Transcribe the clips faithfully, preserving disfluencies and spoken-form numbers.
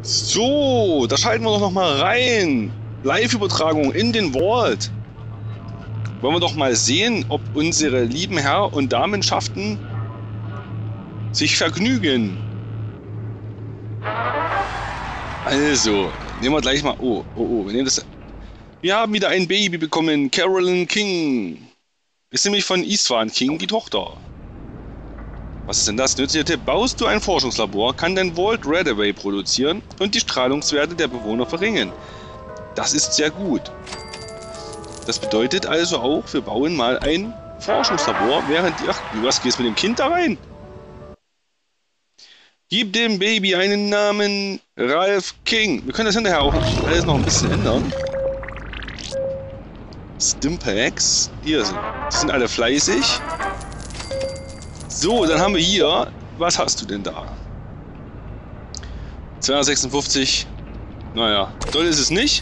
So, da schalten wir doch noch mal rein. Live-Übertragung in den Vault. Wollen wir doch mal sehen, ob unsere lieben Herr- und Damenschaften sich vergnügen. Also, nehmen wir gleich mal... Oh, oh, oh, wir nehmen das... Wir haben wieder ein Baby bekommen, Carolyn King. Ist nämlich von Istvan King die Tochter. Was ist denn das? Nützlicher Tipp. Baust du ein Forschungslabor, kann dein Vault Redaway produzieren und die Strahlungswerte der Bewohner verringern. Das ist sehr gut. Das bedeutet also auch, wir bauen mal ein Forschungslabor, während die... Ach, was gehst mit dem Kind da rein? Gib dem Baby einen Namen, Ralph King. Wir können das hinterher auch alles noch ein bisschen ändern. Stimpaks. Hier sind, die sind alle fleißig. So, dann haben wir hier... Was hast du denn da? zweihundertsechsundfünfzig. Naja, toll ist es nicht.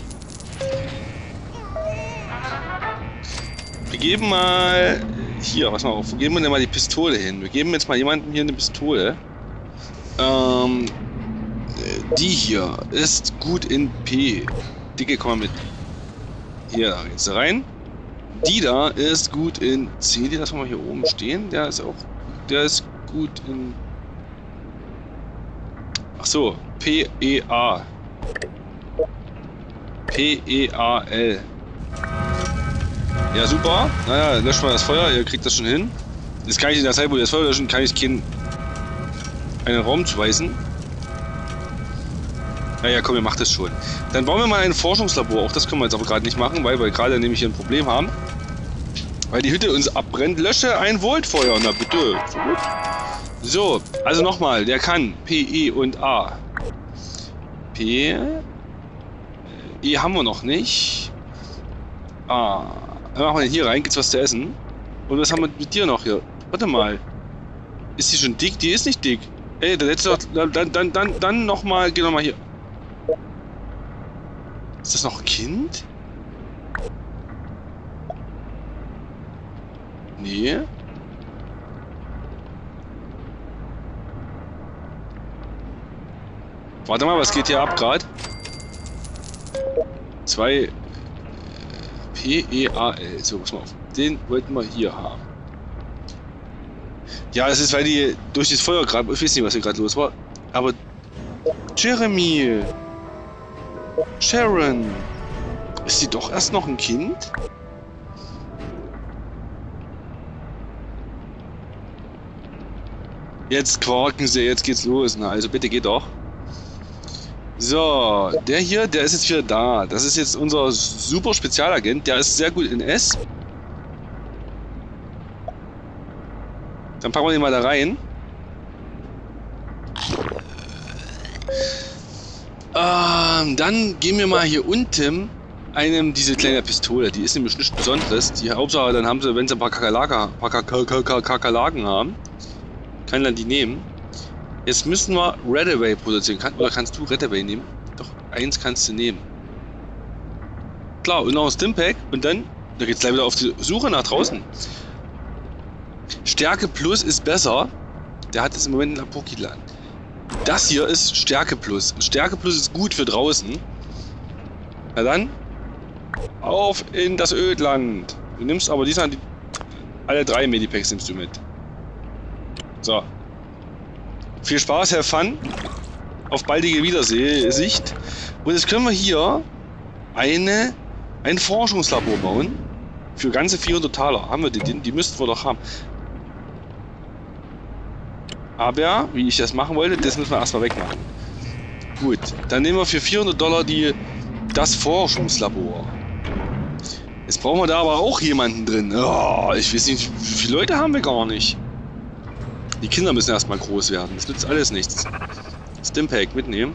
Wir geben mal... Hier, was mal auf. Wo geben wir denn mal die Pistole hin? Wir geben jetzt mal jemandem hier eine Pistole. Ähm... Die hier ist gut in P. Dicke, komm mal mit. Hier, da geht's rein. Die da ist gut in C. Die lassen wir mal hier oben stehen. Der ist auch... Der ist gut in... Ach so, P E A. P E A L. Ja, super. Naja, löscht mal das Feuer. Ihr kriegt das schon hin. Jetzt kann ich in der Zeit, wo ihr das Feuer löschen, kann ich keinen einen Raum zuweisen. Naja, komm, ihr macht das schon. Dann bauen wir mal ein Forschungslabor. Auch das können wir jetzt aber gerade nicht machen, weil wir gerade nämlich hier ein Problem haben. Weil die Hütte uns abbrennt. Lösche ein Voltfeuer. Na bitte. So gut. So, also nochmal. Der kann P, E und A. P. E haben wir noch nicht. A. Dann machen wir den hier rein. Gibt's was zu essen? Und was haben wir mit dir noch hier? Warte mal. Ist die schon dick? Die ist nicht dick. Ey, der letzte. Dann, dann, dann, dann, dann nochmal. Geh nochmal hier. Ist das noch ein Kind? Nee. Warte mal, was geht hier ab gerade? Zwei P E A L. So, pass mal auf. Den wollten wir hier haben. Ja, das ist, weil die durch das Feuer gerade... Ich weiß nicht, was hier gerade los war. Aber... Jeremy! Sharon! Ist sie doch erst noch ein Kind? Jetzt quaken sie, jetzt geht's los. Na, also bitte geht doch. So, der hier, der ist jetzt wieder da. Das ist jetzt unser super Spezialagent. Der ist sehr gut in S. Dann packen wir den mal da rein. Ähm, dann gehen wir mal hier unten einem diese kleine Pistole. Die ist nämlich nichts Besonderes. Die Hauptsache, dann haben sie, wenn sie ein paar Kakerlaken, paar Kakerlaken haben, kann dann die nehmen. Jetzt müssen wir Redaway produzieren. Kann, oder kannst du Redaway nehmen? Doch, eins kannst du nehmen. Klar, und noch ein Stimpak. Und dann, da geht's gleich wieder auf die Suche nach draußen. Stärke Plus ist besser. Der hat es im Moment in Apokilan. Das hier ist Stärke Plus. Stärke Plus ist gut für draußen. Na dann, auf in das Ödland. Du nimmst aber diesmal die, alle drei Medipacks nimmst du mit. So. Viel Spaß, Herr Fun. Auf baldige Wiedersicht. Und jetzt können wir hier eine, ein Forschungslabor bauen. Für ganze vierhundert Taler. Haben wir die? Die müssten wir doch haben. Aber, wie ich das machen wollte, das müssen wir erstmal wegmachen. Gut, dann nehmen wir für vierhundert Dollar die, das Forschungslabor. Jetzt brauchen wir da aber auch jemanden drin. Oh, ich weiß nicht, wie viele Leute haben wir gar nicht. Die Kinder müssen erstmal groß werden. Das nützt alles nichts. Stimpak mitnehmen.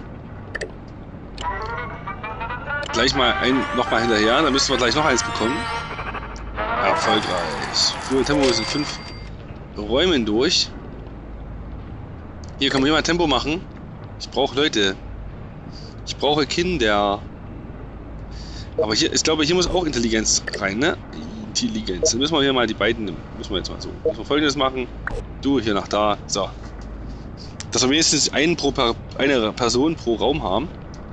Gleich mal ein, nochmal hinterher. Dann müssen wir gleich noch eins bekommen. Erfolgreich. Für Tempo sind fünf Räumen durch. Hier können wir hier mal Tempo machen. Ich brauche Leute. Ich brauche Kinder. Aber hier, ich glaube, hier muss auch Intelligenz rein, ne? Intelligenz. Dann müssen wir hier mal die beiden, müssen wir jetzt mal so. Müssen wir Folgendes machen. Du hier nach da. So. Dass wir wenigstens einen pro per eine Person pro Raum haben.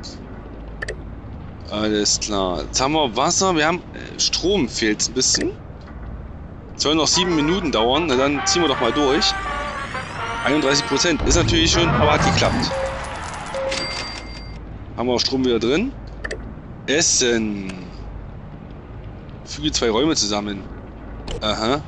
Alles klar. Jetzt haben wir Wasser, wir haben äh, Strom fehlt ein bisschen. Soll noch sieben Minuten dauern, na dann ziehen wir doch mal durch. einunddreißig Prozent ist natürlich schon, aber hat geklappt. Haben wir auch Strom wieder drin. Essen. Füge zwei Räume zusammen. Aha.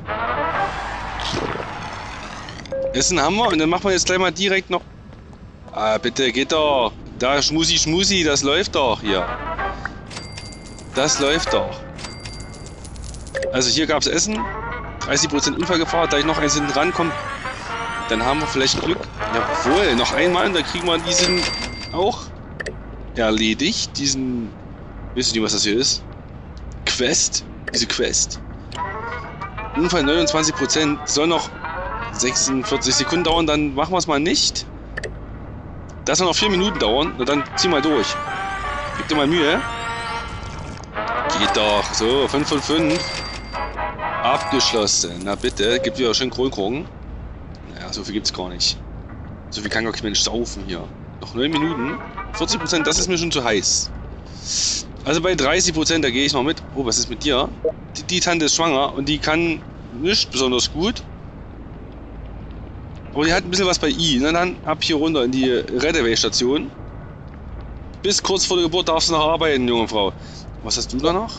Essen haben wir und dann machen wir jetzt gleich mal direkt noch... Ah, bitte, geht doch. Da, Schmusi, Schmusi, das läuft doch hier. Das läuft doch. Also hier gab es Essen. dreißig Prozent Unfallgefahr. Da ich noch eins hinten rankomme, dann haben wir vielleicht Glück. Jawohl, noch einmal und dann kriegen wir diesen auch erledigt. Diesen... Wisst ihr nicht, was das hier ist? Quest. Diese Quest. Unfall neunundzwanzig Prozent. Soll noch sechsundvierzig Sekunden dauern, dann machen wir es mal nicht. Das soll noch vier Minuten dauern. Na dann zieh mal durch. Gib dir mal Mühe. Geht doch. So, fünf von fünf. Abgeschlossen. Na bitte, gibt wieder schön Kronkorken. Naja, so viel gibt's gar nicht. So viel kann gar kein Mensch saufen hier. Noch neun Minuten. vierzig Prozent, das ist mir schon zu heiß. Also bei dreißig Prozent, da gehe ich noch mit. Oh, was ist mit dir? Die, die Tante ist schwanger und die kann nicht besonders gut. Aber die hat ein bisschen was bei I. Na dann ab hier runter in die Retteway-Station. Bis kurz vor der Geburt darfst du noch arbeiten, junge Frau. Was hast du da noch?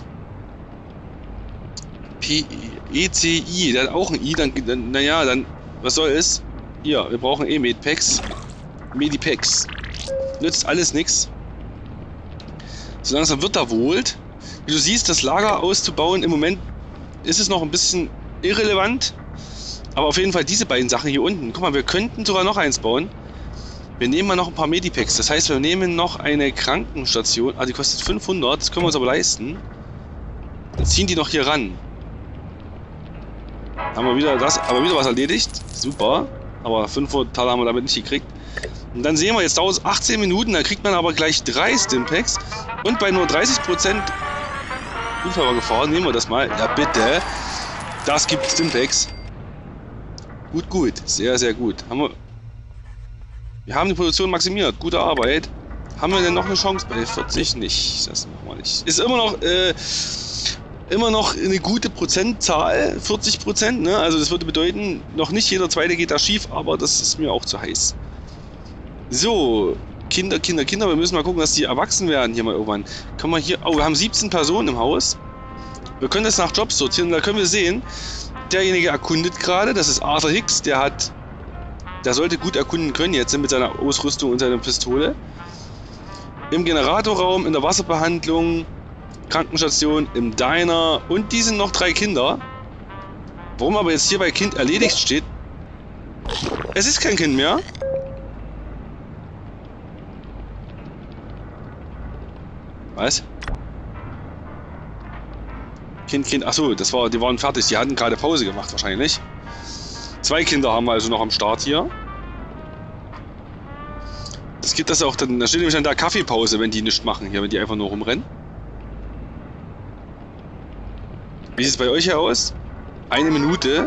P E C I, der hat auch ein I. Dann, dann, naja, dann, was soll es? Hier, wir brauchen eh Medpacks. Medipacks. Nützt alles nix. So langsam wird da wohl. Wie du siehst, das Lager auszubauen, im Moment ist es noch ein bisschen irrelevant. Aber auf jeden Fall diese beiden Sachen hier unten. Guck mal, wir könnten sogar noch eins bauen. Wir nehmen mal noch ein paar Medipacks. Das heißt, wir nehmen noch eine Krankenstation. Ah, die kostet fünfhundert. Das können wir uns aber leisten. Dann ziehen die noch hier ran. Haben wir wieder das, aber wieder was erledigt. Super. Aber fünfhundert Taler haben wir damit nicht gekriegt. Und dann sehen wir, jetzt dauert es achtzehn Minuten. Dann kriegt man aber gleich drei Stimpacks. Und bei nur dreißig Prozent Unfallgefahr nehmen wir das mal. Ja, bitte. Das gibt Stimpacks. Gut, gut. Sehr, sehr gut. Haben wir, wir haben die Produktion maximiert. Gute Arbeit. Haben wir denn noch eine Chance? Bei vierzig nicht. Das machen wir nicht. Ist immer noch, äh, immer noch eine gute Prozentzahl. vierzig Prozent, ne? Also das würde bedeuten, noch nicht jeder zweite geht da schief, aber das ist mir auch zu heiß. So. Kinder, Kinder, Kinder. Wir müssen mal gucken, dass die erwachsen werden hier mal irgendwann. Können wir hier... Oh, wir haben siebzehn Personen im Haus. Wir können das nach Jobs sortieren. Da können wir sehen... Derjenige erkundet gerade, das ist Arthur Hicks, der hat, der sollte gut erkunden können jetzt mit seiner Ausrüstung und seiner Pistole. Im Generatorraum, in der Wasserbehandlung, Krankenstation, im Diner und die sind noch drei Kinder. Warum aber jetzt hier bei Kind erledigt steht, es ist kein Kind mehr. Was? Kind, Kind, achso, das war, die waren fertig, die hatten gerade Pause gemacht wahrscheinlich. Zwei Kinder haben wir also noch am Start hier. Das geht das auch dann, da steht nämlich an der Kaffeepause, wenn die nichts machen hier, wenn die einfach nur rumrennen. Wie sieht es bei euch hier aus? Eine Minute.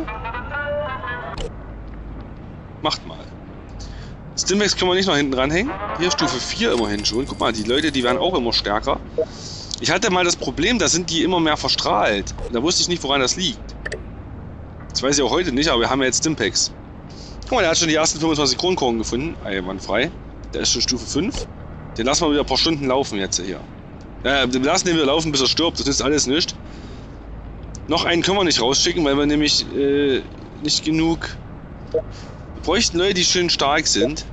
Macht mal. Stimpacks können wir nicht noch hinten ranhängen. Hier Stufe vier immerhin schon. Guck mal, die Leute, die werden auch immer stärker. Ich hatte mal das Problem, da sind die immer mehr verstrahlt. Da wusste ich nicht, woran das liegt. Das weiß ich auch heute nicht, aber wir haben ja jetzt Stimpacks. Guck mal, der hat schon die ersten fünfundzwanzig Kronkorken gefunden. Einwandfrei. Der ist schon Stufe fünf. Den lassen wir wieder ein paar Stunden laufen jetzt hier. Äh, den lassen den wieder laufen, bis er stirbt. Das ist alles nichts. Noch einen können wir nicht rausschicken, weil wir nämlich äh, nicht genug... Wir bräuchten Leute, die schön stark sind.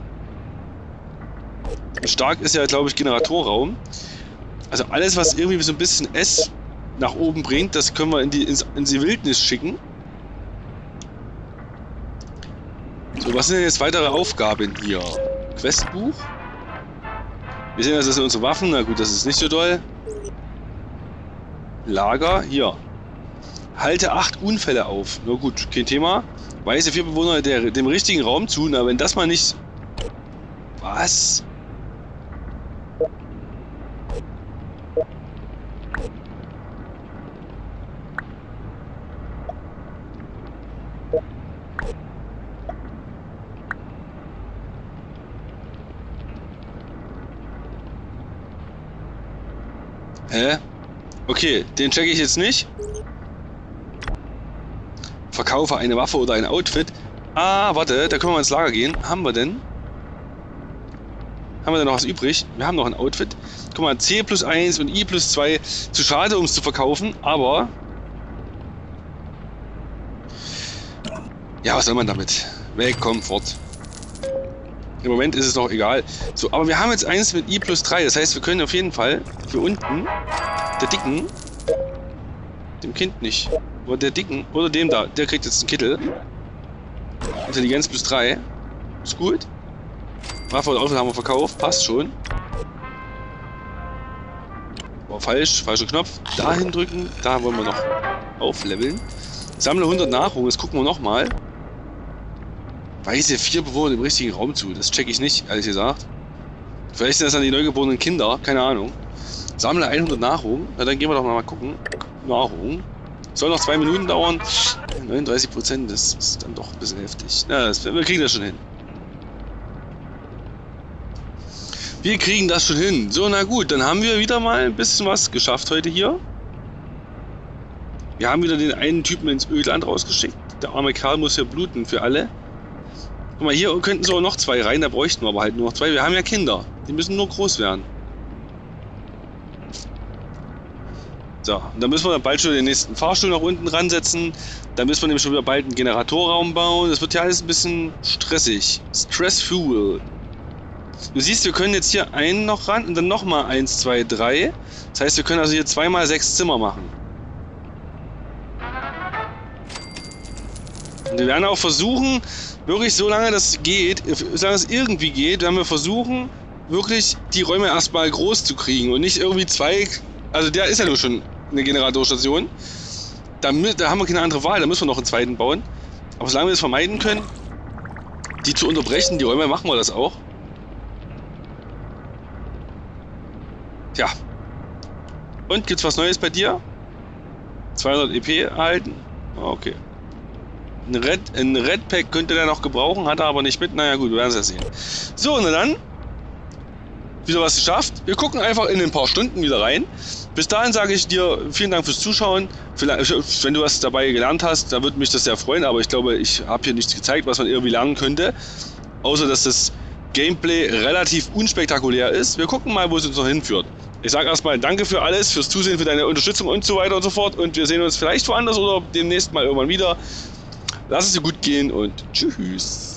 Stark ist ja, glaube ich, Generatorraum. Also alles, was irgendwie so ein bisschen S nach oben bringt, das können wir in die, ins, in die Wildnis schicken. So, was sind denn jetzt weitere Aufgaben hier? Questbuch. Wir sehen, das sind unsere Waffen. Na gut, das ist nicht so doll. Lager, hier. Halte acht Unfälle auf. Na gut, kein Thema. Weise vier Bewohner der, dem richtigen Raum zu. Na, wenn das mal nicht... Was? Hä? Okay, den checke ich jetzt nicht. Verkaufe eine Waffe oder ein Outfit. Ah, warte, da können wir ins Lager gehen. Haben wir denn? Haben wir denn noch was übrig? Wir haben noch ein Outfit. Guck mal, C plus eins und I plus zwei. Zu schade, um es zu verkaufen, aber... Ja, was soll man damit? Weg, komm, fort. Im Moment ist es noch egal. So, aber wir haben jetzt eins mit I plus drei. Das heißt, wir können auf jeden Fall hier unten, der Dicken, dem Kind nicht, oder der Dicken, oder dem da, der kriegt jetzt einen Kittel. Intelligenz plus drei. Ist gut. Waffe und Outfit haben wir verkauft. Passt schon. War falsch. Falscher Knopf. Dahin drücken. Da wollen wir noch aufleveln. Sammle hundert Nahrung. Das gucken wir nochmal. Weise vier Bewohner im richtigen Raum zu. Das check ich nicht, ehrlich gesagt. Vielleicht sind das dann die neugeborenen Kinder. Keine Ahnung. Sammle hundert Nahrung. Na, dann gehen wir doch mal gucken. Nahrung. Soll noch zwei Minuten dauern. neununddreißig Prozent. Das ist dann doch ein bisschen heftig. Na, das, wir kriegen das schon hin. Wir kriegen das schon hin. So, na gut, dann haben wir wieder mal ein bisschen was geschafft heute hier. Wir haben wieder den einen Typen ins Ölland rausgeschickt. Der arme Kerl muss ja bluten für alle. Guck mal, hier könnten so noch zwei rein, da bräuchten wir aber halt nur noch zwei. Wir haben ja Kinder. Die müssen nur groß werden. So, und dann müssen wir dann bald schon den nächsten Fahrstuhl nach unten ransetzen. Dann müssen wir nämlich schon wieder bald einen Generatorraum bauen. Das wird ja alles ein bisschen stressig. Stressful. Du siehst, wir können jetzt hier einen noch ran und dann nochmal eins, zwei, drei. Das heißt, wir können also hier zweimal sechs Zimmer machen. Und wir werden auch versuchen, wirklich so lange das geht, solange es irgendwie geht, werden wir versuchen, wirklich die Räume erstmal groß zu kriegen und nicht irgendwie zwei. Also der ist ja nur schon eine Generatorstation. Da, da haben wir keine andere Wahl, da müssen wir noch einen zweiten bauen. Aber solange wir es vermeiden können, die zu unterbrechen, die Räume, machen wir das auch. Tja. Und gibt's was Neues bei dir? zweihundert E P erhalten? Okay. Ein Red, ein Red Pack könnte der noch gebrauchen, hat er aber nicht mit. Naja gut, wir werden es ja sehen. So, na dann. Wieder was geschafft. Wir gucken einfach in ein paar Stunden wieder rein. Bis dahin sage ich dir vielen Dank fürs Zuschauen. Vielleicht, wenn du was dabei gelernt hast, dann würde mich das sehr freuen. Aber ich glaube, ich habe hier nichts gezeigt, was man irgendwie lernen könnte. Außer, dass das Gameplay relativ unspektakulär ist. Wir gucken mal, wo es uns noch hinführt. Ich sage erstmal danke für alles, fürs Zusehen, für deine Unterstützung und so weiter und so fort. Und wir sehen uns vielleicht woanders oder demnächst mal irgendwann wieder. Lass es dir gut gehen und tschüss.